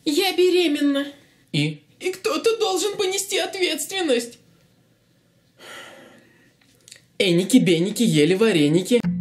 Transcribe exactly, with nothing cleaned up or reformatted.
Я беременна. И? И кто-то должен понести ответственность. Эники-беники ели вареники.